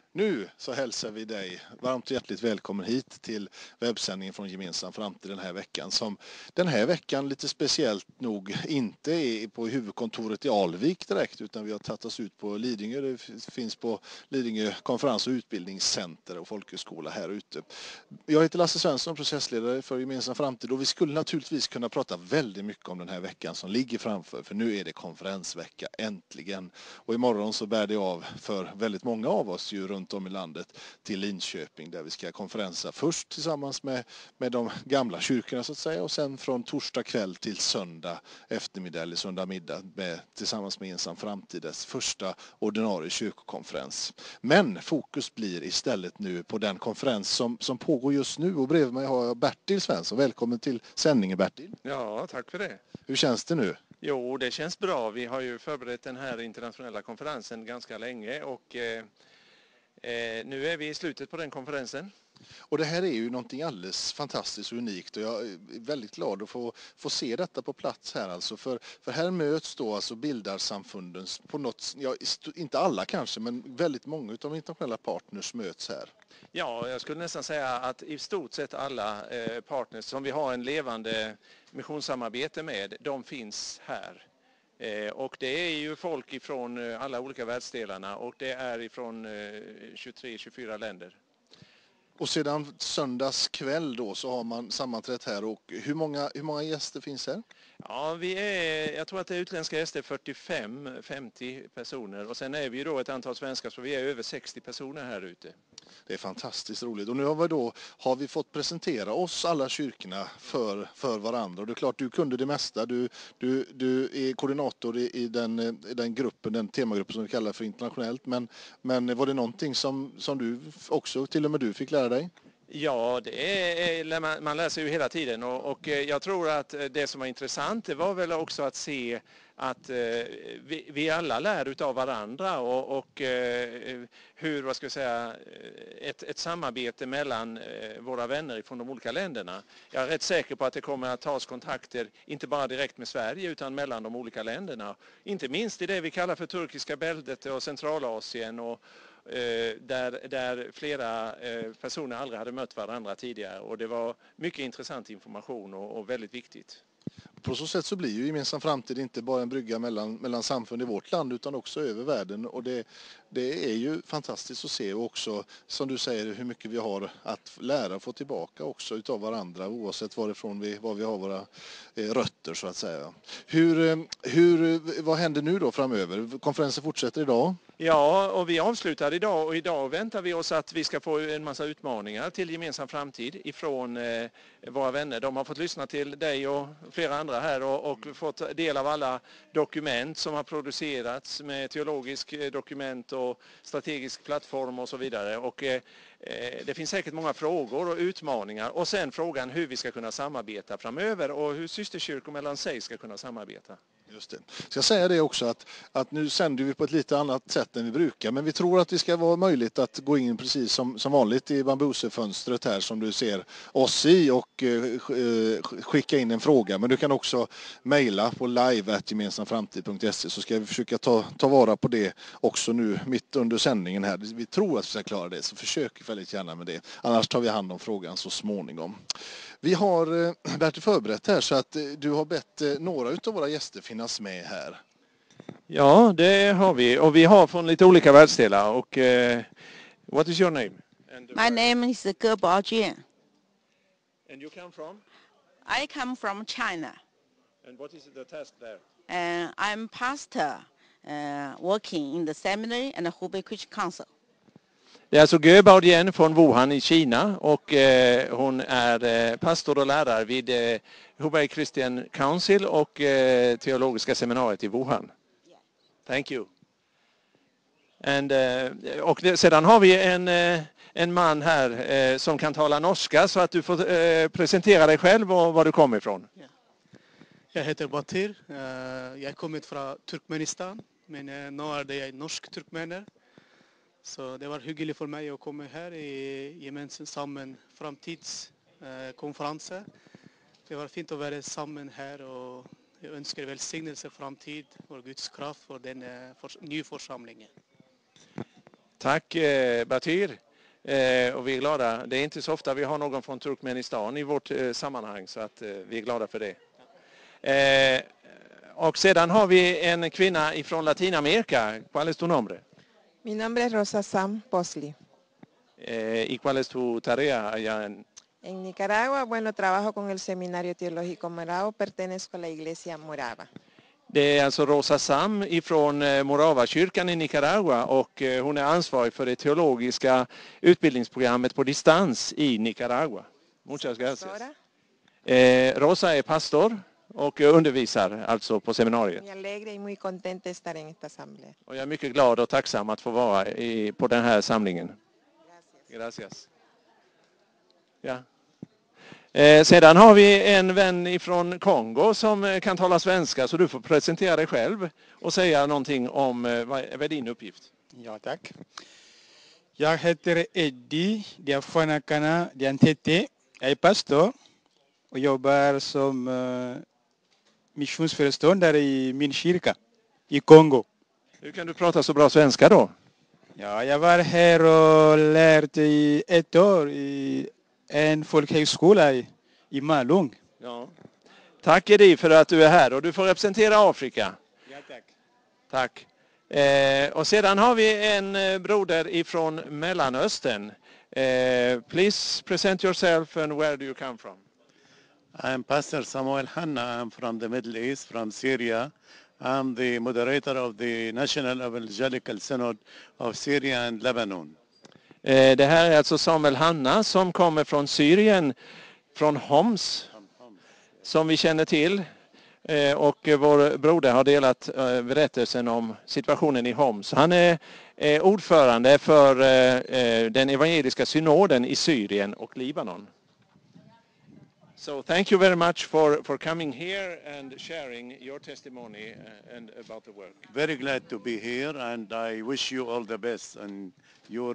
Nu så hälsar vi dig varmt och hjärtligt välkommen hit till webbsändningen från Gemensam framtid den här veckan. Som den här veckan lite speciellt nog inte är på huvudkontoret i Alvik direkt, utan vi har tagit oss ut på Lidingö. Det finns på Lidingö konferens- och utbildningscenter och folkhögskola här ute. Jag heter Lasse Svensson, processledare för Gemensam framtid, och vi skulle naturligtvis kunna prata väldigt mycket om den här veckan som ligger framför, för nu är det konferensvecka äntligen. Och imorgon så bär det av för väldigt många av oss ju runt om i landet till Linköping, där vi ska konferensa först tillsammans med de gamla kyrkorna så att säga, och sen från torsdag kväll till söndag eftermiddag eller söndag middag tillsammans med Gemensam framtids första ordinarie kyrkokonferens. Men fokus blir istället nu på den konferens som pågår just nu, och bredvid mig har jag Bertil Svensson. Välkommen till sändningen, Bertil. Ja, tack för det. Hur känns det nu? Jo, det känns bra. Vi har ju förberett den här internationella konferensen ganska länge och nu är vi i slutet på den konferensen. Och det här är ju någonting alldeles fantastiskt och unikt, och jag är väldigt glad att få se detta på plats här alltså. För här möts då alltså bildarsamfundens på något, ja, inte alla kanske, men väldigt många av de internationella partners möts här. Ja, jag skulle nästan säga att i stort sett alla partners som vi har en levande missionssamarbete med, de finns här. Och det är ju folk ifrån alla olika världsdelarna, och det är ifrån 23-24 länder. Och sedan söndags kväll då så har man sammanträtt här, och hur många gäster finns här? Ja, jag tror att det är utländska gäster 45-50 personer, och sen är vi ju då ett antal svenskar, så vi är över 60 personer här ute. Det är fantastiskt roligt. Och nu har vi fått presentera oss alla kyrkorna för varandra. Och det är klart, du kunde det mesta. Du är koordinator i den gruppen, den temagruppen som vi kallar för internationellt. Men var det någonting som du också, till och med du, fick lära dig? Ja, man lär sig ju hela tiden, och jag tror att det som var intressant, det var väl också att se att vi alla lär utav varandra, och hur, vad ska jag säga, ett samarbete mellan våra vänner från de olika länderna. Jag är rätt säker på att det kommer att tas kontakter, inte bara direkt med Sverige utan mellan de olika länderna. Inte minst i det vi kallar för turkiska bältet och Centralasien, och där flera personer aldrig hade mött varandra tidigare, och det var mycket intressant information och väldigt viktigt. På så sätt så blir ju Gemensam framtid inte bara en brygga mellan samfund i vårt land utan också över världen, och det är ju fantastiskt att se, och också som du säger hur mycket vi har att lära och få tillbaka också utav varandra oavsett var vi har våra rötter så att säga. Vad händer nu då framöver? Konferensen fortsätter idag? Ja, och vi avslutar idag, och idag väntar vi oss att vi ska få en massa utmaningar till Gemensam framtid ifrån våra vänner. De har fått lyssna till dig och flera andra här och fått del av alla dokument som har producerats med teologisk dokument och strategisk plattform och så vidare. Och det finns säkert många frågor och utmaningar, och sen frågan hur vi ska kunna samarbeta framöver och hur systerkyrkor mellan sig ska kunna samarbeta. Just det. Så jag säger det också att nu sänder vi på ett lite annat sätt än vi brukar, men vi tror att det ska vara möjligt att gå in precis som vanligt i bambusefönstret här som du ser oss i och skicka in en fråga. Men du kan också mejla på live@gemensamframtid.se, så ska vi försöka ta vara på det också nu mitt under sändningen här. Vi tror att vi ska klara det, så försök väldigt gärna med det. Annars tar vi hand om frågan så småningom. Vi har Bertil förberett här, så att du har bett några utav våra gäster finnas med här. Ja, det har vi, och vi har från lite olika världsdelar. Och what is your name? My name is Ge Baojuan. And you come from? I come from China. And what is the task there? I'm pastor working in the seminary and the Hubei Christian Council. Det är alltså Ge Baojuan från Wuhan i Kina, och hon är pastor och lärare vid Hubei Christian Council och teologiska seminariet i Wuhan. Thank you. And, sedan har vi en man här som kan tala norska, så att du får presentera dig själv och var du kommer ifrån. Jag heter Batir. Jag kommer från Turkmenistan, men nu är det norsk-turkmener. Så det var hyggligt för mig att komma här i Gemensam framtidskonferensen. Det var fint att vara samman här, och jag önskar välsignelse framtid och Guds kraft för den nya församlingen. Tack Batyr. Och vi är glada. Det är inte så ofta vi har någon från Turkmenistan i vårt sammanhang, så att vi är glada för det. Och sedan har vi en kvinna ifrån Latinamerika. ¿Cuál es tu nombre? Mi nombre es Rosa Sam Posley. ¿Y cuál es tu tarea allá en... En Nicaragua, bueno, trabajo con el Seminario Teológico Moravo, pertenezco a la Iglesia Morava. Det är alltså Rosa Sam ifrån Moravakyrkan i Nicaragua, och hon är ansvarig för det teologiska utbildningsprogrammet på distans i Nicaragua. Muchas gracias. Rosa är pastor och undervisar alltså på seminariet. Muy alegre y muy contenta de estar en esta asamblea. Och jag är mycket glad och tacksam att få vara på den här samlingen. Gracias. Ja. Sedan har vi en vän ifrån Kongo som kan tala svenska, så du får presentera dig själv och säga någonting om vad är din uppgift. Ja, tack. Jag heter Eddie Diafonakana Diantete. Jag är pastor och jobbar som missionsföreståndare i min kyrka i Kongo. Hur kan du prata så bra svenska då? Ja, jag var här och lärde i ett år i en folkhögskola i Malung. Ja. Tack Eddie för att du är här, och du får representera Afrika. Ja, tack. Tack. Och sedan har vi en broder ifrån Mellanöstern. Please present yourself and where do you come from? I'm Pastor Samuel Hanna. I'm from the Middle East, from Syria. I'm the moderator of the National Evangelical Synod of Syria and Lebanon. Det här är alltså Samuel Hanna som kommer från Syrien, från Homs, som vi känner till. Och vår broder har delat berättelsen om situationen i Homs. Han är ordförande för den evangeliska synoden i Syrien och Libanon. So thank you very much for coming here and sharing your testimony and about the work. Very glad to be here, and I wish you all the best and your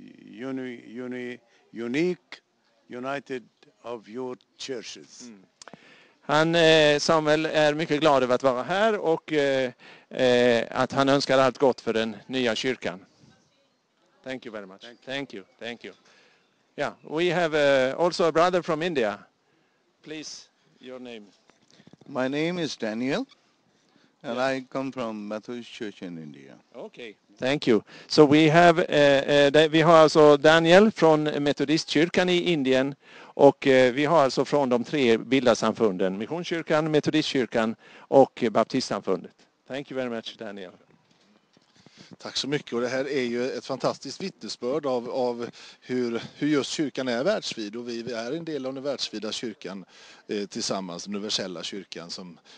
united of your churches. Samuel är mycket glad över att vara här, och att han önskar allt gott för den nya kyrkan. Thank you very much. Thank you. Yeah, we have also a brother from India. Please, your name. My name is Daniel, and I come from Methodist Church in India. Okay, thank you. So we have, vi har alltså Daniel från Metodistkyrkan i Indien, och vi har alltså från de 3 bildarsamfunden, Missionskyrkan, Metodistkyrkan och Baptistsamfundet. Thank you very much, Daniel. Tack så mycket, och det här är ju ett fantastiskt vittnesbörd av hur just kyrkan är världsvid, och vi är en del av den världsvida kyrkan tillsammans, den universella kyrkan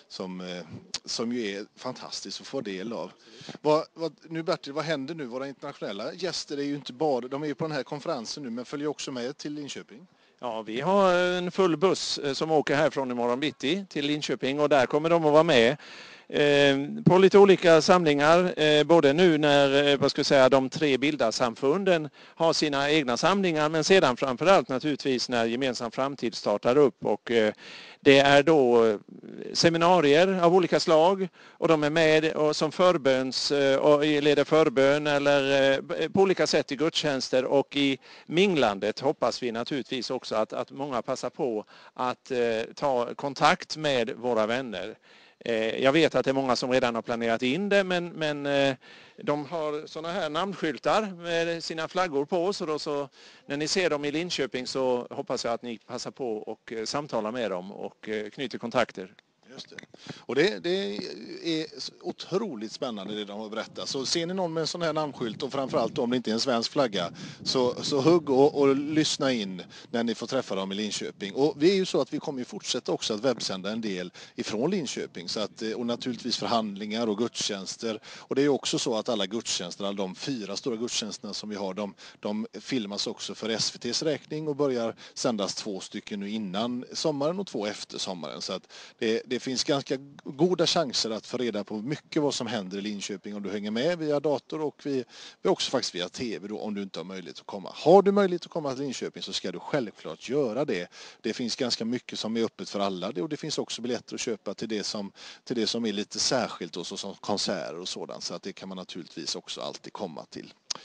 som ju är fantastiskt att få del av. Nu Bertil, vad händer nu? Våra internationella gäster är ju inte bara, de är ju på den här konferensen nu, men följer också med till Linköping. Ja, vi har en full buss som åker härifrån imorgon bitti till Linköping, och där kommer de att vara med på lite olika samlingar, både nu när de 3 bildarsamfunden har sina egna samlingar, men sedan framförallt naturligtvis när Gemensam framtid startar upp, och det är då seminarier av olika slag, och de är med och som förböns och leder förbön eller på olika sätt i gudstjänster, och i minglandet hoppas vi naturligtvis också att många passar på att ta kontakt med våra vänner. Jag vet att det är många som redan har planerat in det, men de har såna här namnskyltar med sina flaggor på, så när ni ser dem i Linköping så hoppas jag att ni passar på och samtalar med dem och knyter kontakter. Just det. Och det är otroligt spännande det de har berättat. Så ser ni någon med en sån här namnskylt, och framförallt om det inte är en svensk flagga, så hugg och lyssna in när ni får träffa dem i Linköping. Och det är ju så att vi kommer ju fortsätta också att webbsända en del ifrån Linköping, så att, och naturligtvis förhandlingar och gudstjänster. Och det är ju också så att alla gudstjänster, alla de 4 stora gudstjänsterna som vi har, de filmas också för SVT:s räkning och börjar sändas 2 stycken nu innan sommaren och 2 efter sommaren. Så att det finns ganska goda chanser att få reda på mycket vad som händer i Linköping om du hänger med via dator, och vi också faktiskt via TV då, om du inte har möjlighet att komma. Har du möjlighet att komma till Linköping så ska du självklart göra det. Det finns ganska mycket som är öppet för alla, och det finns också biljetter att köpa till det som är lite särskilt, och så som konserter och sådant, så att det kan man naturligtvis också alltid komma till.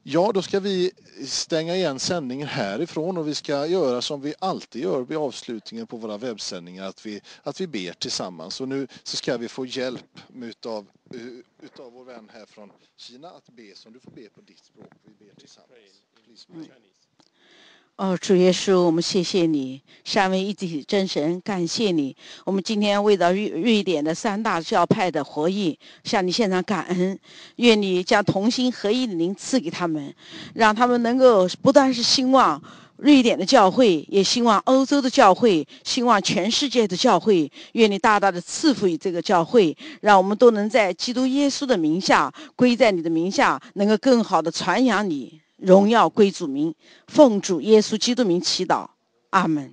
Ja, då ska vi stänga igen sändningen härifrån och vi ska göra som vi alltid gör vid avslutningen på våra webbsändningar, att vi ber tillsammans. Och nu så ska vi få hjälp utav vår vän här från Kina att be, som du får be på ditt språk. Vi ber tillsammans. Please pray. 哦，主耶稣，我们谢谢你，三位一体真神，感谢你。我们今天为到瑞典的三大教派的活力，向你献上感恩。愿你将同心合一的灵赐给他们，让他们能够不但是兴旺瑞典的教会，也兴旺欧洲的教会，兴旺全世界的教会。愿你大大的赐福于这个教会，让我们都能在基督耶稣的名下，归在你的名下，能够更好的传扬你。荣耀归主名，奉主耶稣基督名祈祷，阿门。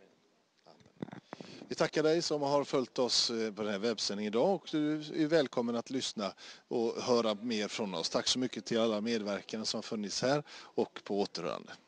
Vi tackar dig som har följt oss på den här webbsändningen idag och du är välkommen att lyssna och höra mer från oss. Tack så mycket till alla medverkande som funnits här och på återhörande.